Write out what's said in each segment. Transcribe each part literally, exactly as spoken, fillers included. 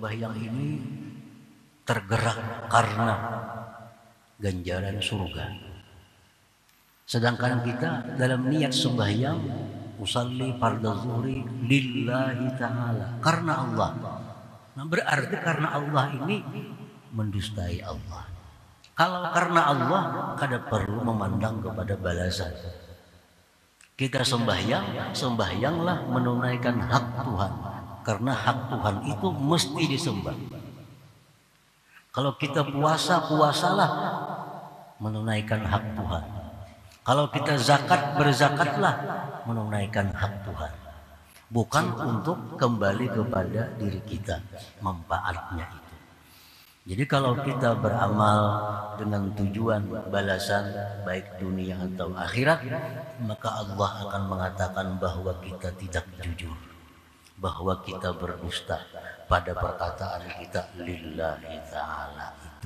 sembahyang ini tergerak karena ganjaran surga. Sedangkan kita dalam niat sembahyang usalli fardhu zuhri lillahi ta'ala, karena Allah. Nah, berarti karena Allah ini mendustai Allah. Kalau karena Allah, kada perlu memandang kepada balasan. Kita sembahyang, sembahyanglah menunaikan hak Tuhan, karena hak Tuhan itu mesti disembah. Kalau kita puasa, puasalah menunaikan hak Tuhan. Kalau kita zakat, berzakatlah menunaikan hak Tuhan. Bukan untuk kembali kepada diri kita, manfaatnya itu. Jadi kalau kita beramal dengan tujuan balasan baik dunia atau akhirat, maka Allah akan mengatakan bahwa kita tidak jujur, bahwa kita berdusta pada perkataan kita lillahi ta'ala itu.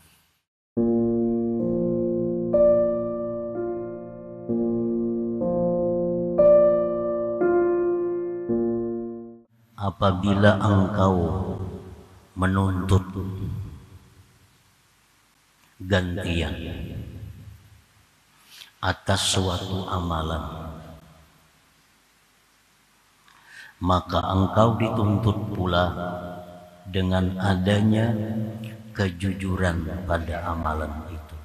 Apabila engkau menuntut gantian atas suatu amalan, maka engkau dituntut pula dengan adanya kejujuran pada amalan itu.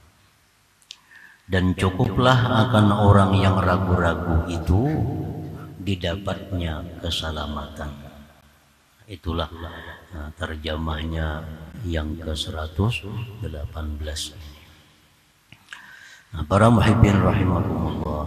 Dan cukuplah akan orang yang ragu-ragu itu didapatnya keselamatan. Itulah nah, terjemahnya yang ke seratus delapan belas. Nah, para muhibbin rahimakumullah,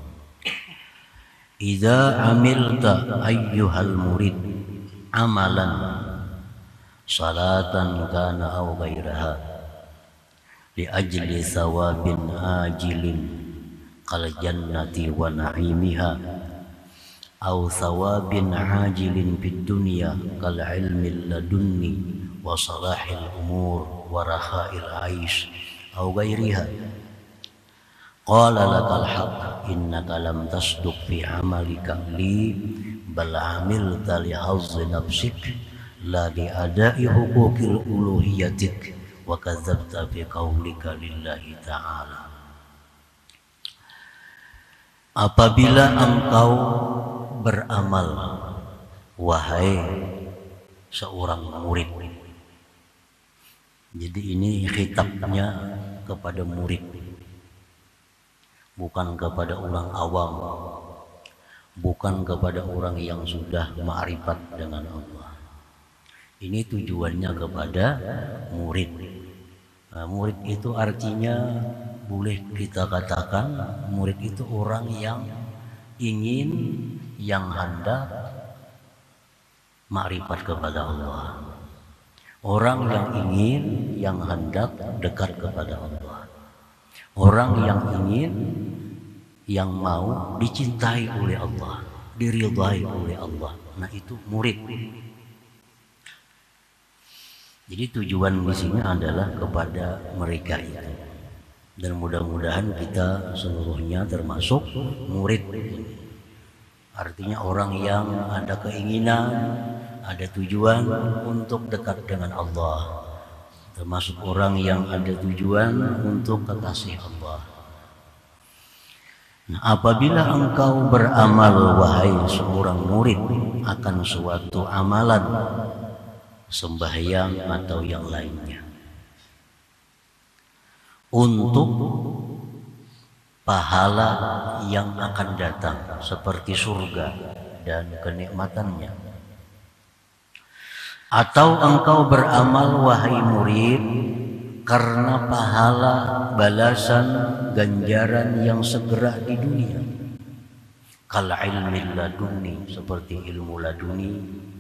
idza amilta ayyuhal murid amalan salatan kana aw ghairaha li ajli thawabin ajilin kal jannati wa na'imiha aw thawabin ajilin fid dunya kal ilmi ladunni wa salahil umur wa rahail aish aw ghairiha qala lakal haqq innaka lam tasduq fi amalika li bal amilta li hazzi nafsik la li adai huquqil uluhiyatik wa kadzabta fi qaulika lillahi ta'ala. Apabila engkau beramal, wahai seorang murid. Jadi ini khitabnya kepada murid, bukan kepada orang awam, bukan kepada orang yang sudah ma'rifat dengan Allah. Ini tujuannya kepada murid. Nah, murid itu artinya boleh kita katakan murid itu orang yang ingin, yang hendak ma'rifat kepada Allah. Orang yang ingin, yang hendak dekat kepada Allah. Orang yang ingin, yang mau dicintai oleh Allah, diridhai oleh Allah. Nah, itu murid. Jadi tujuan di sini adalah kepada mereka itu. Dan mudah-mudahan kita seluruhnya termasuk murid. Artinya orang yang ada keinginan, ada tujuan untuk dekat dengan Allah. Termasuk orang yang ada tujuan untuk kekasih Allah. Nah, apabila engkau beramal, wahai seorang murid, akan suatu amalan, sembahyang atau yang lainnya, untuk pahala yang akan datang seperti surga dan kenikmatannya, atau engkau beramal, wahai murid, karena pahala, balasan, ganjaran yang segera di dunia, kal ilmi laduni, seperti ilmu laduni.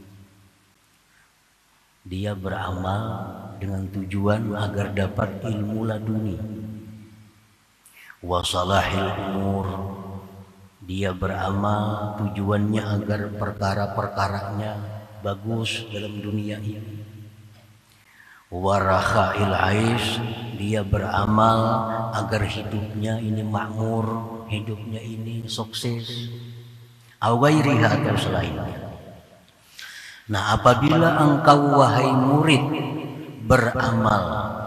Dia beramal dengan tujuan agar dapat ilmu laduni. Wa salahil umur, dia beramal tujuannya agar perkara-perkaranya bagus dalam dunia ini. Wa rahail aish, dia beramal agar hidupnya ini makmur, hidupnya ini sukses. Aw ghairiha, atau selainnya. Nah, apabila engkau wahai murid beramal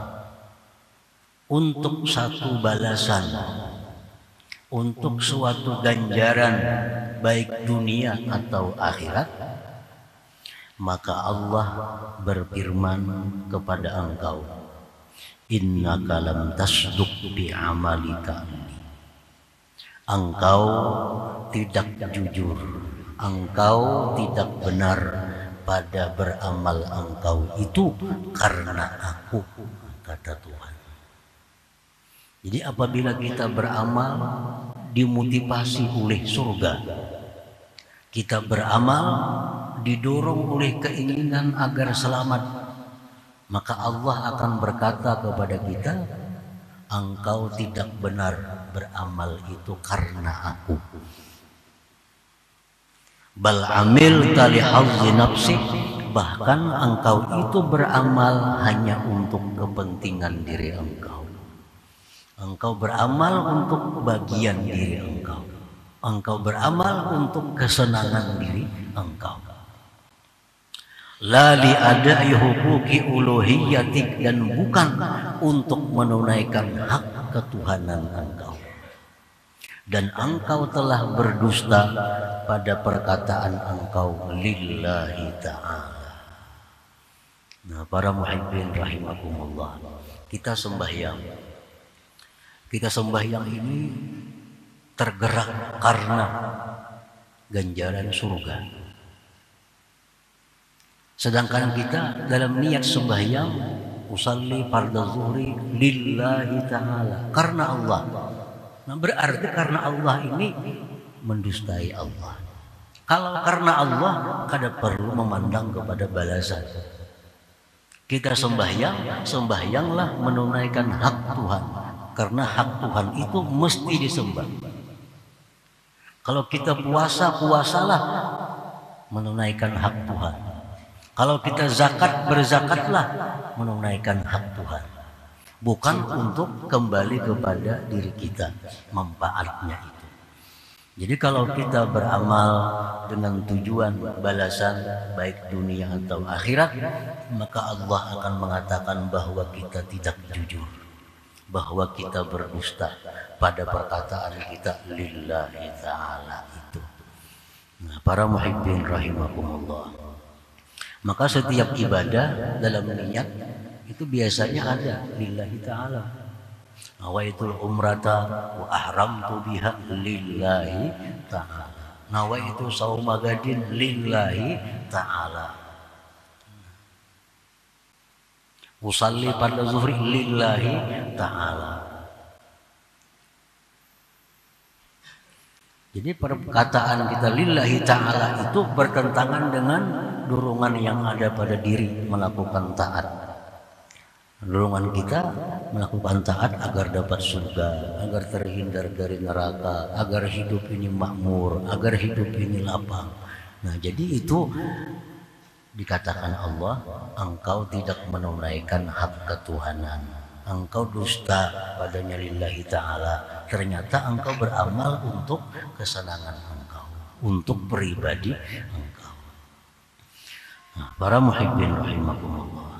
untuk satu balasan, untuk suatu ganjaran baik dunia atau akhirat, maka Allah berfirman kepada engkau, innaka lam tasduq bi amalika, engkau tidak jujur, engkau tidak benar pada beramal engkau itu karena aku, kata Tuhan. Jadi apabila kita beramal dimotivasi oleh surga, kita beramal didorong oleh keinginan agar selamat, maka Allah akan berkata kepada kita, engkau tidak benar beramal itu karena aku. Bal amil tali hazzi nafsi, bahkan engkau itu beramal hanya untuk kepentingan diri engkau. Engkau beramal untuk bagian diri engkau. Engkau beramal untuk kesenangan diri engkau. La li ada'i huquqi uluhiyatik, dan bukan untuk menunaikan hak ketuhanan engkau. Dan engkau telah berdusta pada perkataan engkau lillahi ta'ala. Nah, para muhibbin rahimakumullah, kita sembahyang. Kita sembahyang ini tergerak karena ganjaran surga. Sedangkan kita dalam niat sembahyang, usalli fardhu zuhri lillahi ta'ala, karena Allah. Nah, berarti karena Allah ini mendustai Allah. Kalau karena Allah, kada perlu memandang kepada balasan. Kita sembahyang, sembahyanglah menunaikan hak Tuhan, karena hak Tuhan itu mesti disembah. Kalau kita puasa, puasalah menunaikan hak Tuhan. Kalau kita zakat, berzakatlah menunaikan hak Tuhan. Bukan untuk kembali kepada diri kita, manfaatnya itu. Jadi kalau kita beramal dengan tujuan balasan baik dunia atau akhirat, maka Allah akan mengatakan bahwa kita tidak jujur, bahwa kita berdusta pada perkataan kita lillahi ta'ala itu. Nah, para muhibbin rahimakumullah, maka setiap ibadah dalam niat itu biasanya ada lillahi ta'ala. Nawaitul umrata wa ahramtu biha lillahi ta'ala. Nawaitu sauma gadin lillahi ta'ala. Usalli pada zuhri lillahi ta'ala. Jadi perkataan kita lillahi ta'ala itu bertentangan dengan dorongan yang ada pada diri melakukan taat. Dorongan kita melakukan taat agar dapat surga, agar terhindar dari neraka, agar hidup ini makmur, agar hidup ini lapang. Nah, jadi itu dikatakan Allah, engkau tidak menunaikan hak ketuhanan, engkau dusta padanya lillahi ta'ala. Ternyata engkau beramal untuk kesenangan engkau, untuk pribadi engkau. Nah, para muhibbin rahimakumullah,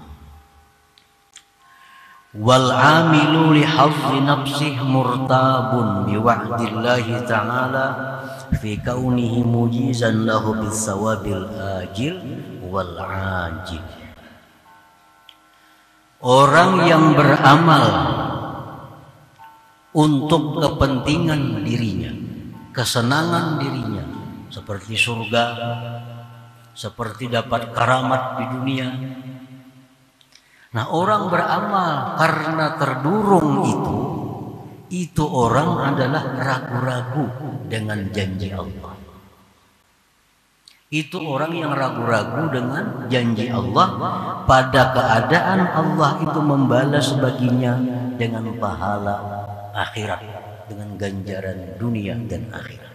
wal amilu li hazzi nafsih murtabun bi wa'dillahi ta'ala fi kaunihi mujizan lahu bis sawabil ajil wal ajil. Orang yang beramal untuk kepentingan dirinya, kesenangan dirinya, seperti surga, seperti dapat karamat di dunia. Nah, orang beramal karena terdorong itu, itu orang adalah ragu-ragu dengan janji Allah. Itu orang yang ragu-ragu dengan janji Allah pada keadaan Allah itu membalas baginya dengan pahala akhirat, dengan ganjaran dunia dan akhirat.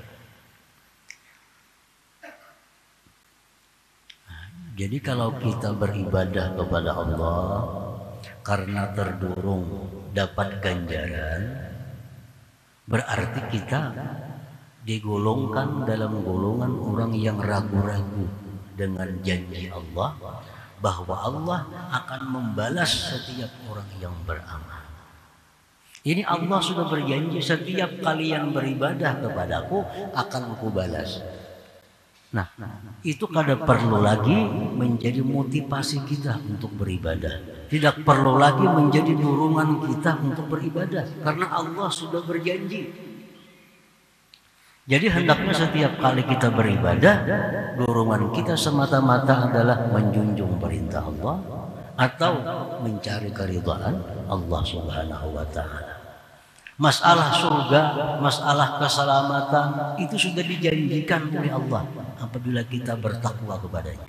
Jadi kalau kita beribadah kepada Allah karena terdorong dapat ganjaran, berarti kita digolongkan dalam golongan orang yang ragu-ragu dengan janji Allah bahwa Allah akan membalas setiap orang yang beramal. Ini Allah sudah berjanji, setiap kalian beribadah kepadaku akan aku balas. Nah, itu kada perlu lagi menjadi motivasi kita untuk beribadah. Tidak perlu lagi menjadi dorongan kita untuk beribadah, karena Allah sudah berjanji. Jadi hendaknya setiap kali kita beribadah, dorongan kita semata-mata adalah menjunjung perintah Allah atau mencari keridhaan Allah Subhanahu wa taala. Masalah surga, masalah keselamatan itu sudah dijanjikan oleh Allah apabila kita bertakwa kepadanya.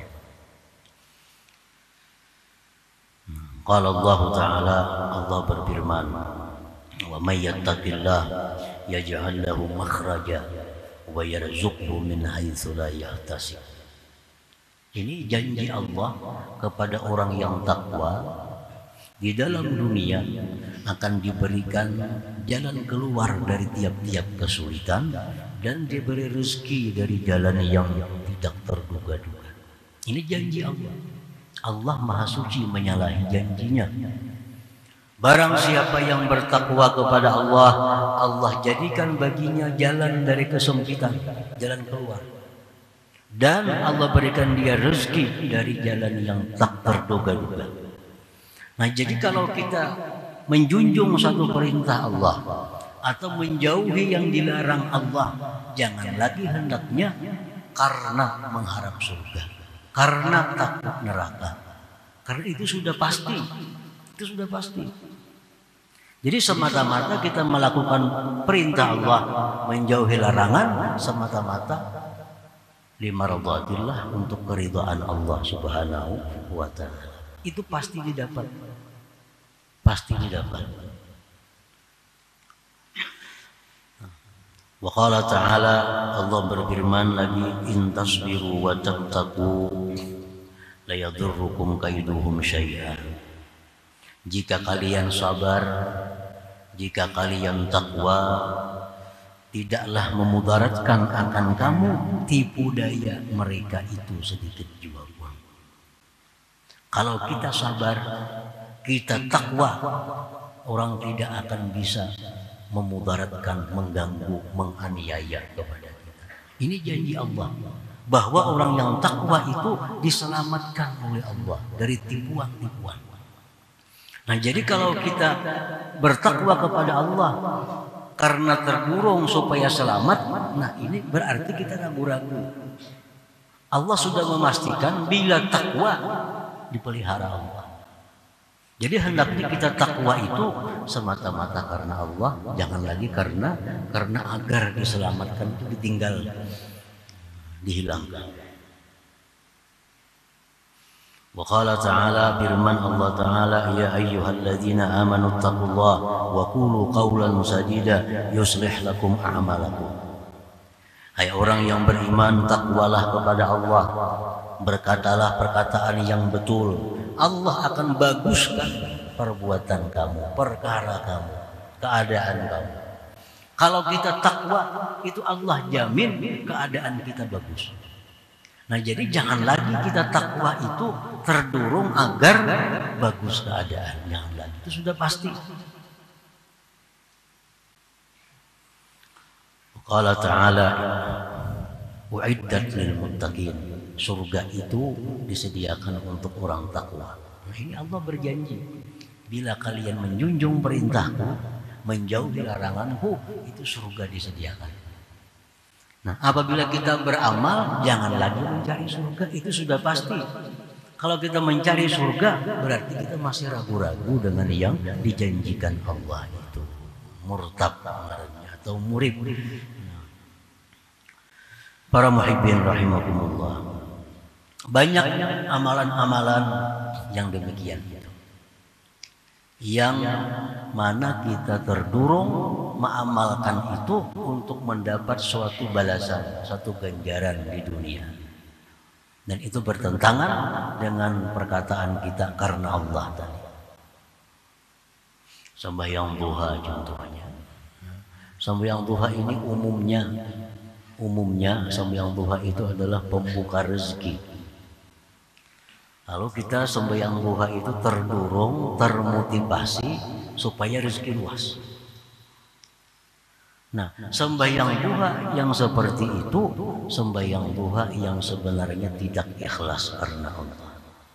Qala Allah Ta'ala, Allah berfirman, wa may yattaqillah yaj'al lahu makhraja wa yarzuqhu min haitsu la yahtasib. Ini janji Allah kepada orang yang takwa. Di dalam dunia akan diberikan jalan keluar dari tiap-tiap kesulitan dan diberi rezeki dari jalan yang tidak terduga-duga. Ini janji Allah. Allah Maha Suci menyalahi janjinya. Barang siapa yang bertakwa kepada Allah, Allah jadikan baginya jalan dari kesempitan, jalan keluar. Dan Allah berikan dia rezeki dari jalan yang tak terduga-duga. Nah, jadi kalau kita menjunjung satu perintah Allah atau menjauhi yang dilarang Allah, jangan lagi hendaknya karena mengharap surga, karena takut neraka. Karena itu sudah pasti, itu sudah pasti. Jadi semata-mata kita melakukan perintah Allah, menjauhi larangan semata-mata limaradatillah, untuk keridhaan Allah Subhanahu wa taala. Itu pasti didapat, pasti didapat. Wa qala ta'ala, Allah berfirman lagi, in tasbiru wa tattaqu la yadurrukum kaiduhum syai'a. Jika kalian sabar, jika kalian takwa, tidaklah memudaratkan akan kamu tipu daya mereka itu sedikit juga pun. Kalau kita sabar, kita takwa, orang tidak akan bisa memudaratkan, mengganggu, menganiaya kepada kita. Ini janji Allah bahwa orang yang takwa itu diselamatkan oleh Allah dari tipuan-tipuan. Nah, jadi kalau kita bertakwa kepada Allah karena terdorong supaya selamat, nah ini berarti kita ragu-ragu. Allah sudah memastikan bila takwa dipelihara Allah. Jadi hendaknya kita takwa itu semata-mata karena Allah, jangan lagi karena karena agar diselamatkan itu ditinggal, dihilangkan. Wa qala ta'ala, firman Allah Ta'ala, ya ayyuhalladzina amanu taqullaha wa qulu qawlan sadida yuslih lakum a'malakum. Hai orang yang beriman, takwalah kepada Allah, berkatalah perkataan yang betul. Allah akan baguskan perbuatan kamu, perkara kamu, keadaan kamu. Kalau kita takwa, itu Allah jamin keadaan kita bagus. Nah, jadi jangan lagi kita takwa itu terdorong agar bagus keadaan. Jangan lagi, itu sudah pasti. Qala ta'ala, u'iddat lil muttaqin. Surga itu disediakan untuk orang takwa. Nah, ini Allah berjanji, bila kalian menjunjung perintahku, menjauhi laranganku, itu surga disediakan. Nah, apabila kita beramal, jangan lagi mencari surga, itu sudah pasti. Kalau kita mencari surga, berarti kita masih ragu-ragu dengan yang dijanjikan Allah itu. Murtab atau murib. Para muhibbin rahimakumullah, banyak amalan-amalan yang demikian itu, yang mana kita terdorong mengamalkan itu untuk mendapat suatu balasan, satu ganjaran di dunia, dan itu bertentangan dengan perkataan kita karena Allah tadi. Sembahyang duha contohnya. Sembahyang duha ini umumnya Umumnya sembahyang duha itu adalah pembuka rezeki. Lalu kita sembahyang duha itu terdorong, termotivasi supaya rezeki luas. Nah, sembahyang duha yang seperti itu, sembahyang duha yang sebenarnya tidak ikhlas karena Allah.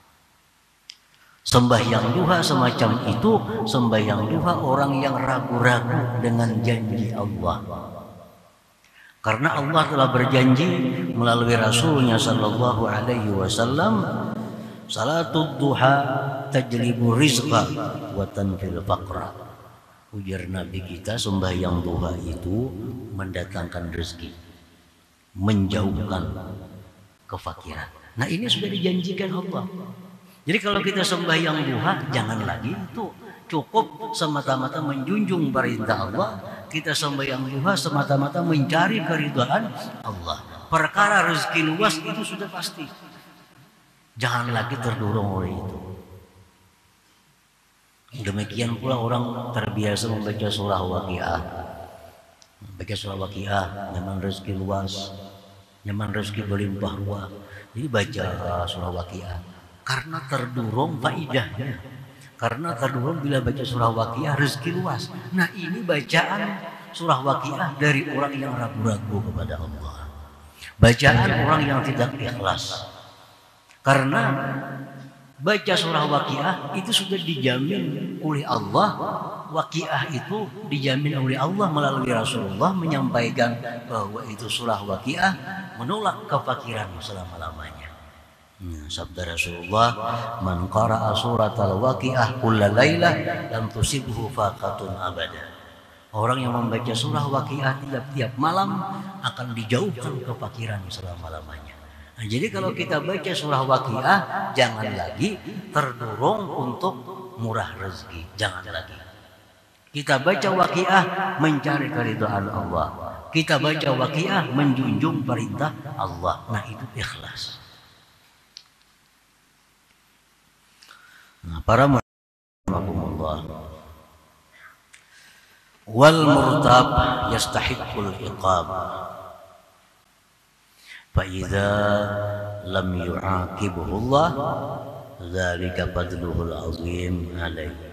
Sembahyang duha semacam itu, sembahyang duha orang yang ragu-ragu dengan janji Allah. Karena Allah telah berjanji melalui Rasulnya Sallallahu Alaihi Wasallam, salatul duha tajlibu rizqa wa tanfil faqra. Ujar Nabi kita, sembahyang duha itu mendatangkan rezeki, menjauhkan kefakiran. Nah, ini sudah dijanjikan Allah. Jadi kalau kita sembahyang duha, jangan lagi itu cukup semata-mata menjunjung perintah Allah. Kita sembahyang duha semata-mata mencari keridhaan Allah. Perkara rezeki luas itu sudah pasti. Jangan lagi terdorong oleh itu. Demikian pula orang terbiasa membaca surah Waqiah. Baca surah Waqiah, nyaman rezeki luas, nyaman rezeki berlimpah ruah. Jadi baca surah Waqiah karena terdorong faidahnya. Karena terdorong bila baca surah Waqiah rezeki luas. Nah, ini bacaan surah Waqiah dari orang yang ragu-ragu kepada Allah. Bacaan orang yang tidak ikhlas. Karena baca surah Waqiah itu sudah dijamin oleh Allah. Waqiah itu dijamin oleh Allah melalui Rasulullah menyampaikan bahwa itu surah Waqiah menolak kefakiran selama-lamanya. Nah, sabda Rasulullah, man qara'a suratal Waqiah kulla lailah lam tusibhu faqatun abada. Orang yang membaca surah Waqiah tiap-tiap malam akan dijauhkan kefakiran selama-lamanya. Nah, jadi kalau kita baca surah Waqiah, jangan lagi terdorong untuk murah rezeki, jangan lagi. Kita baca Waqiah mencari keridhaan Allah. Kita baca Waqiah menjunjung perintah Allah. Nah, itu ikhlas. Nah, para mu'minun wal murtab yastahiqqul iqab. Fa idza lam yu'aqibuhu Allah dzalika fadluhul azim alaihi.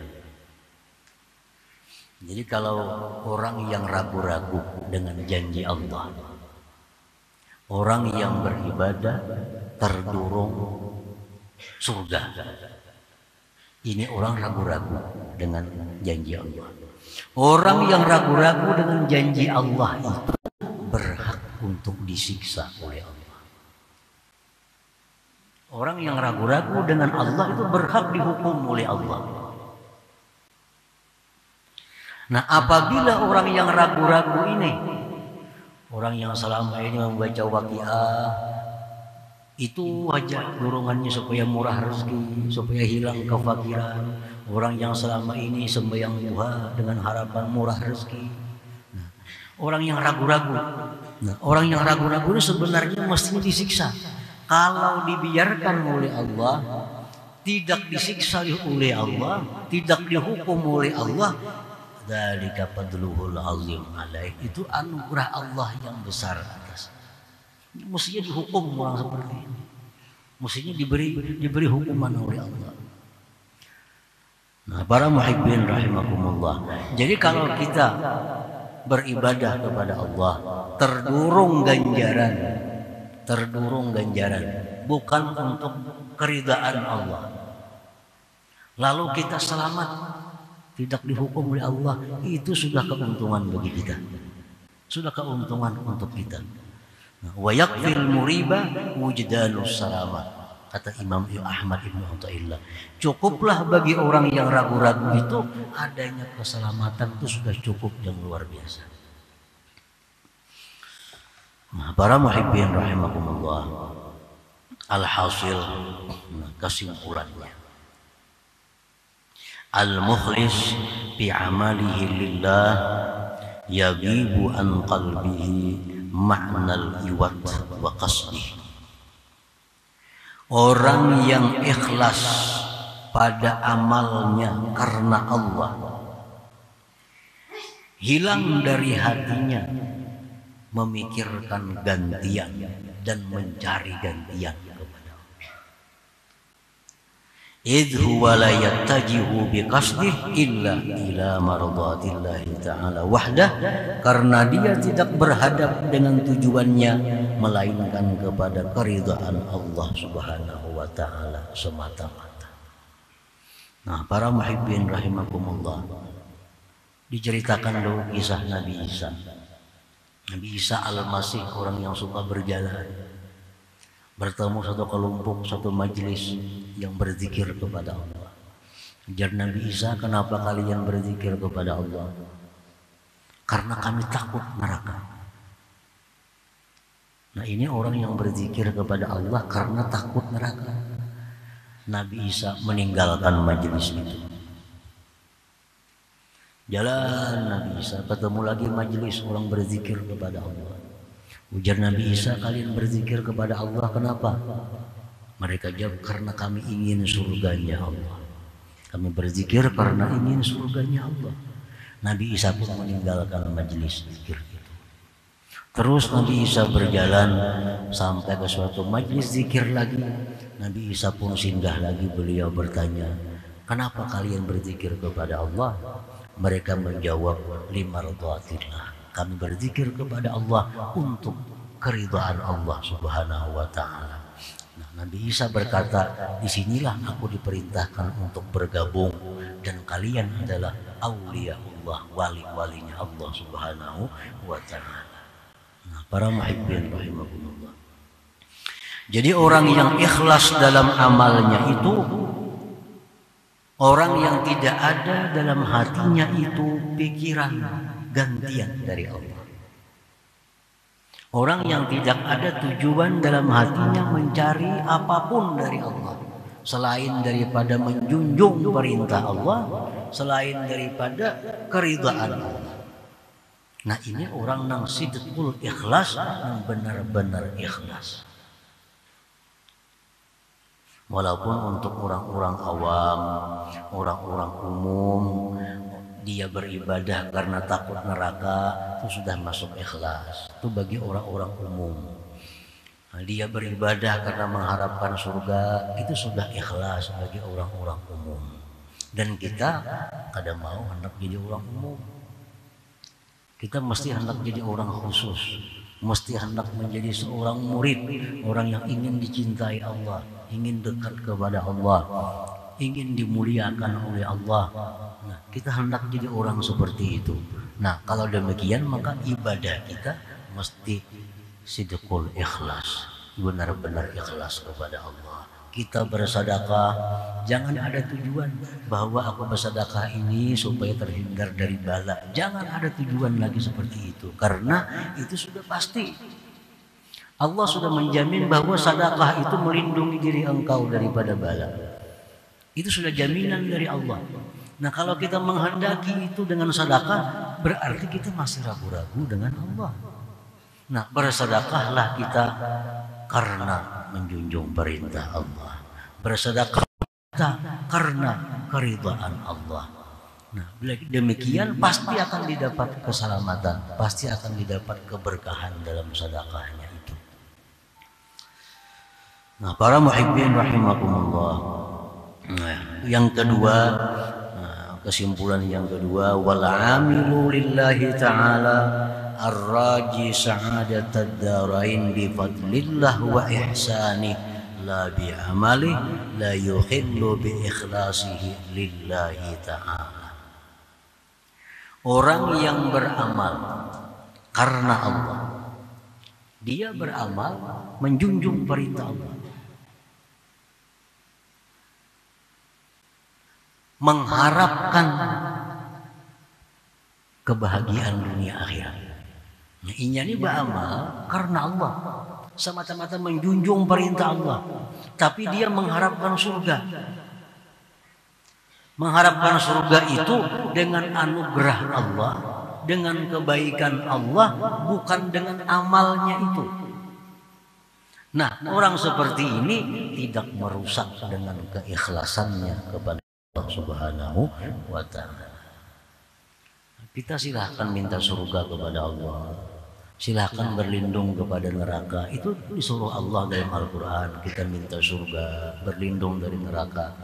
Jadi kalau orang yang ragu-ragu dengan janji Allah, orang yang beribadah terdorong surga, ini orang ragu-ragu dengan janji Allah. Orang yang ragu-ragu dengan janji Allah itu berhak untuk disiksa oleh Allah. Orang yang ragu-ragu dengan Allah itu berhak dihukum oleh Allah. Nah, apabila orang yang ragu-ragu ini, orang yang selama ini membaca Waqiah, itu wajah dorongannya supaya murah rezeki, supaya hilang kefakiran. Orang yang selama ini sembahyang duha dengan harapan murah rezeki. Nah, orang yang ragu-ragu, nah, orang yang ragu-ragu ini sebenarnya mestinya disiksa. Kalau dibiarkan oleh Allah, tidak disiksa oleh Allah, tidak dihukum oleh Allah, dzalika fadluhul azim alaih, itu anugerah Allah yang besar atas. Mestinya dihukum orang seperti ini. Mestinya diberi diberi hukuman oleh Allah. Nah, para muhibbin rahimakumullah. Jadi kalau kita beribadah kepada Allah, terdorong ganjaran, terdorong ganjaran, bukan untuk keridaan Allah. Lalu kita selamat, tidak dihukum oleh Allah, itu sudah keuntungan bagi kita. Sudah keuntungan untuk kita. Wa yakfil muriba wujdalus salamah. Kata Imam Ahmad Ibn Athaillah, cukuplah bagi orang yang ragu-ragu itu adanya keselamatan, itu sudah cukup yang luar biasa. Nah, para muhibbin rahimakumullah, alhasil, nah, kesimpulannya, al-mukhlis fi amalihi lillah yagibu an qalbihi ma'nal iwat wa qasdih. Orang yang ikhlas pada amalnya karena Allah, hilang dari hatinya memikirkan gantian dan mencari gantian kepada Allah. idh huwa la yattajihu biqasdih illa ila mardatillahi ta'ala wahdah, karena dia tidak berhadap dengan tujuannya melainkan kepada keridhaan Allah Subhanahu wa taala semata-mata. Nah, para muhibbin rahimakumullah, diceritakan dulu kisah Nabi Isa. Nabi Isa Al-Masih, orang yang suka berjalan, bertemu satu kelompok, satu majelis yang berzikir kepada Allah. Ujar Nabi Isa, kenapa kalian berzikir kepada Allah? Karena kami takut neraka. Nah, ini orang yang berzikir kepada Allah karena takut neraka. Nabi Isa meninggalkan majelis itu. Jalan Nabi Isa, ketemu lagi majelis orang berzikir kepada Allah. Ujar Nabi Isa, kalian berzikir kepada Allah kenapa? Mereka jawab, karena kami ingin surganya Allah. Kami berzikir karena ingin surganya Allah. Nabi Isa pun meninggalkan majelis zikir itu. Terus Nabi Isa berjalan sampai ke suatu majelis zikir lagi. Nabi Isa pun singgah lagi, beliau bertanya, kenapa kalian berzikir kepada Allah? Mereka menjawab, limardhatillah. Kami berzikir kepada Allah untuk keridhaan Allah Subhanahu wa taala. Nah, Nabi Isa berkata, disinilah aku diperintahkan untuk bergabung, dan kalian adalah aulia Allah, wali-walinya Allah Subhanahu wa taala. Nah, para muhibbin rahimakumullah. Jadi orang yang ikhlas dalam amalnya itu, orang yang tidak ada dalam hatinya itu pikiran gantian dari Allah. Orang yang tidak ada tujuan dalam hatinya mencari apapun dari Allah, selain daripada menjunjung perintah Allah, selain daripada keridhaan Allah. Nah, ini orang yang sidqul ikhlas, yang benar-benar ikhlas. Walaupun untuk orang-orang awam, orang-orang umum, dia beribadah karena takut neraka, itu sudah masuk ikhlas. Itu bagi orang-orang umum. Nah, dia beribadah karena mengharapkan surga, itu sudah ikhlas bagi orang-orang umum. Dan kita kadang mau hendak jadi orang umum. Kita mesti hendak jadi orang khusus, mesti hendak menjadi seorang murid, orang yang ingin dicintai Allah, ingin dekat kepada Allah, ingin dimuliakan oleh Allah. Nah, kita hendak jadi orang seperti itu. Nah, kalau demikian maka ibadah kita mesti sidqul ikhlas, benar-benar ikhlas kepada Allah. Kita bersedekah, jangan ada tujuan bahwa aku bersedekah ini supaya terhindar dari bala. Jangan ada tujuan lagi seperti itu, karena itu sudah pasti. Allah sudah menjamin bahwa sedekah itu melindungi diri engkau daripada bala. Itu sudah jaminan dari Allah. Nah, kalau kita menghendaki itu dengan sedekah, berarti kita masih ragu-ragu dengan Allah. Nah, bersedekahlah kita karena menjunjung perintah Allah. Bersedekah kita karena keridhaan Allah. Nah, demikian pasti akan didapat keselamatan, pasti akan didapat keberkahan dalam sedekahnya itu. Nah, para muhibbin rahimakumullah. Nah, yang kedua, kesimpulan yang kedua, wal amilu lillahi ta'ala ar-raji sa'adatad darain bi fadlillah wa ihsani la bi amali la yuhillu bi ikhlasihi lillahi ta'ala. Orang yang beramal karena Allah, dia beramal menjunjung perintah Allah, mengharapkan kebahagiaan dunia akhirat. Nah, inya ini beramal karena Allah, semata-mata menjunjung perintah Allah, tapi dia mengharapkan surga. Mengharapkan surga itu dengan anugerah Allah, dengan kebaikan Allah, bukan dengan amalnya itu. Nah, orang seperti ini tidak merusak dengan keikhlasannya kepada Allah Subhanahu wa ta'ala. Kita silahkan minta surga kepada Allah, silahkan berlindung kepada neraka. Itu disuruh Allah dalam Al-Quran, kita minta surga, berlindung dari neraka.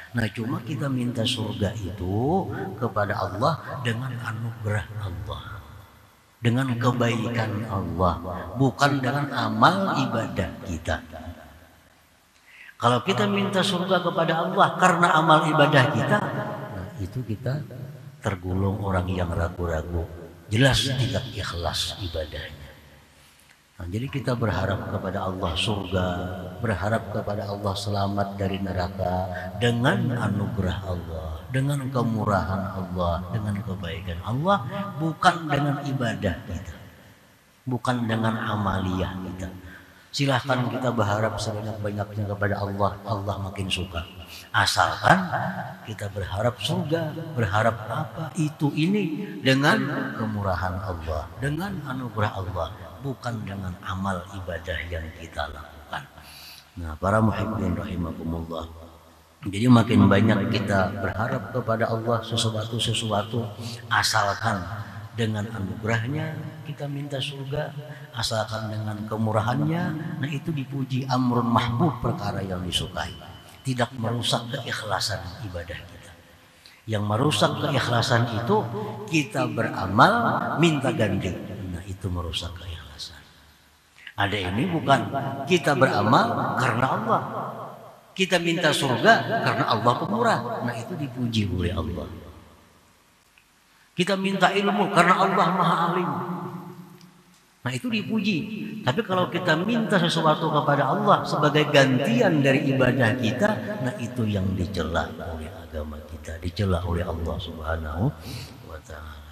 Nah cuma kita minta surga itu kepada Allah dengan anugerah Allah, dengan kebaikan Allah, bukan dengan amal ibadah kita. Kalau kita minta surga kepada Allah karena amal ibadah kita, nah itu kita tergolong orang yang ragu-ragu, jelas tidak ikhlas ibadahnya. Nah, jadi kita berharap kepada Allah surga, berharap kepada Allah selamat dari neraka dengan anugerah Allah, dengan kemurahan Allah, dengan kebaikan Allah, bukan dengan ibadah kita, bukan dengan amaliyah kita. Silahkan kita berharap sebanyak-banyaknya kepada Allah, Allah makin suka. Asalkan kita berharap surga, berharap apa itu ini dengan kemurahan Allah, dengan anugerah Allah, bukan dengan amal ibadah yang kita lakukan. Nah, para muhibbin rahimakumullah. Jadi makin banyak kita berharap kepada Allah sesuatu-sesuatu, asalkan dengan anugerahnya kita minta surga, asalkan dengan kemurahannya, nah itu dipuji, amrun mahbub, perkara yang disukai, tidak merusak keikhlasan ibadah kita. Yang merusak keikhlasan itu kita beramal minta ganti, nah itu merusak keikhlasan. Ada ini bukan kita beramal karena Allah, kita minta surga karena Allah pemurah, nah itu dipuji oleh Allah. Kita minta ilmu karena Allah Maha Alim, nah itu dipuji. Tapi kalau kita minta sesuatu kepada Allah sebagai gantian dari ibadah kita, nah itu yang dicela oleh agama kita, dicela oleh Allah Subhanahu wa Ta'ala.